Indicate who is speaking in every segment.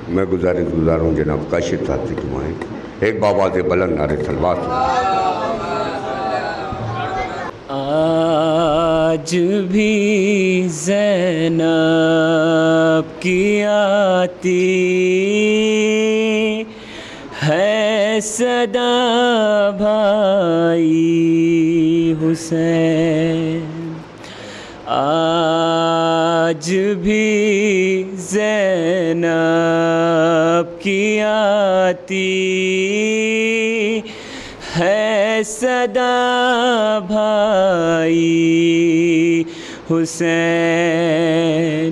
Speaker 1: میں گزاروں جناب کاشف صاحب سے جمائیں ایک بآواز بلند نعرے صلوات۔
Speaker 2: آج بھی زینب کی آتی ہے صدا بھائی حسین، آج بھی زینب کی آتی ہے صدا بھائی حسین،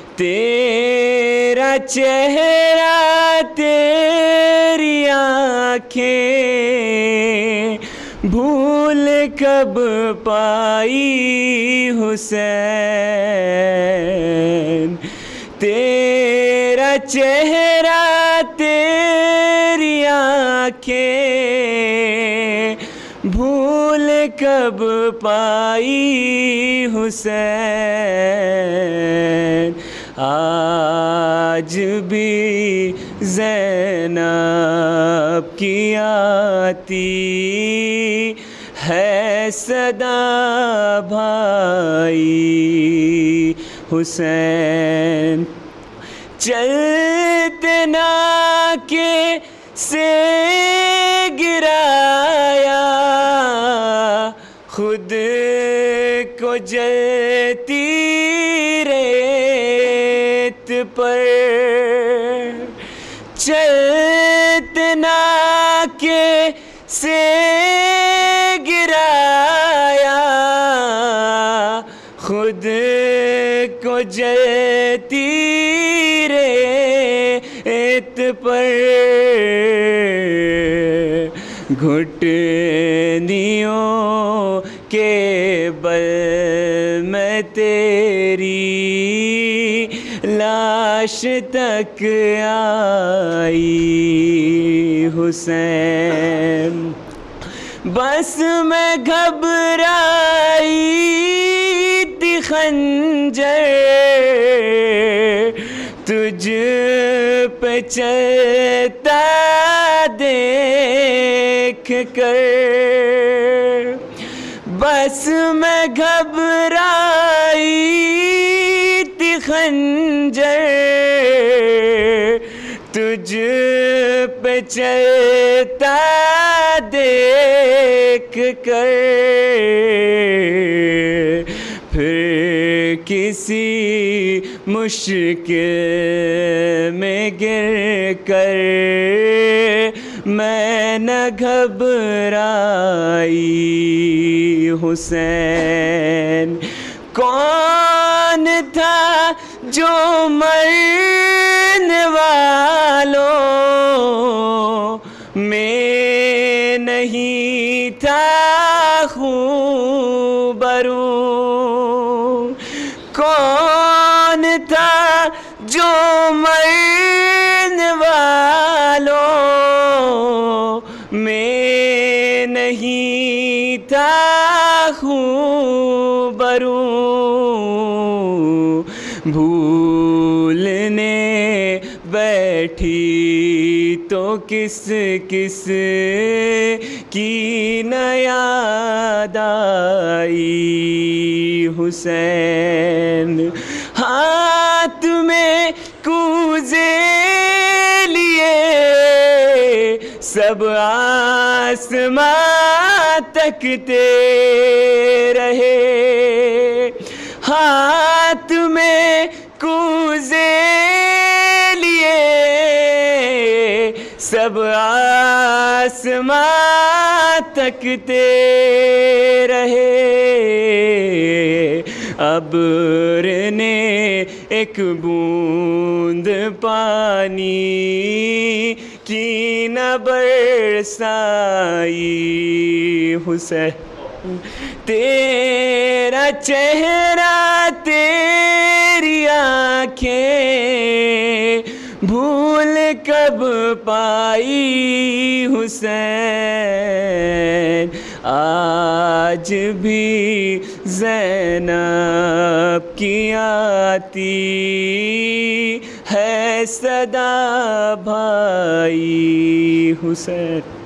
Speaker 2: تیرا چہرہ تیری آنکھیں بھول کب پائی حسین، تیرا چہرہ تیری آنکھیں بھول کب پائی حسین، آج بھی زینب کی آتی ہے صدا بھائی حسین، چلتے نہ کے سے گرایا خود کو جلتی ریت پر، چلتے نہ کے سے گرایا خود کو جلتی ریت پر، گھٹنیوں کے بل میں تیری لاش تک آئی حسین، بس میں گھبرائی تھی خنجر تجھ پہ چلتا دیکھ کر، بس میں گھبرائی تھی خنجر تجھ پہ چلتا دیکھ کر، پھر کسی مشکل میں گر کر میں نہ گھبرائی حسین، کون تھا جو مرنے والوں میں نہیں تھا خوبروں، کون تھا جو مرنے والوں میں نہیں تھا خوبروں، بھولنے بیٹھی تو کس کس کی نہ یاد آئی حسین، ہاتھ میں کوزے لیے سب آسمان تکتے رہے، ہاتھ میں کوزے لیے سب آسمان تکتے رہے، ابر نے ایک بوند پانی کی نہ برسائی حسین، تیرا چہرہ تیری آنکھیں بھول کب پائی حسین، آج بھی زینب کی آتی ہے صدا بھائی حسین.